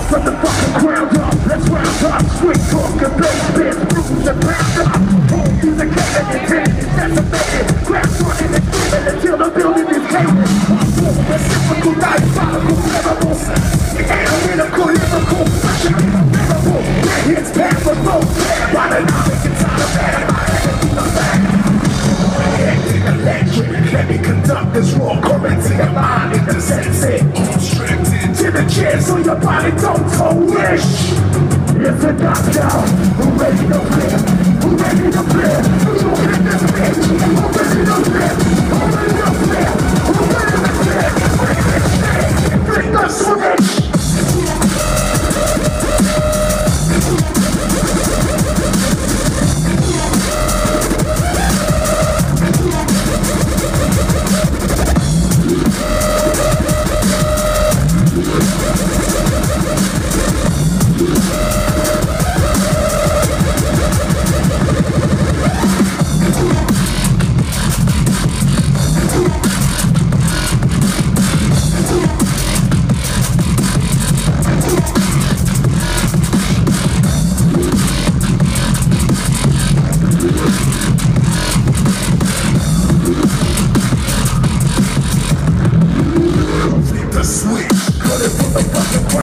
from the fucking ground up. Let's round up, street talk and bass bits, bruise and pound up. Home music and intent is decimated. Crowds running and screaming until the building is caving. Reciprocal, diabolical, terrible. Analytical, lyrical, pressure, unbearable. That hits powerful. Autonomic inside of that. Hectic, electric, let me conduct this raw current to your mind. Intersects it, constricted to the chair so your body don't wish. It's a knockdown. Who ready to play? Who ready to play? Who in this bitch? Who ready to play? Who ready to play? Who ready to play? Bring the switch.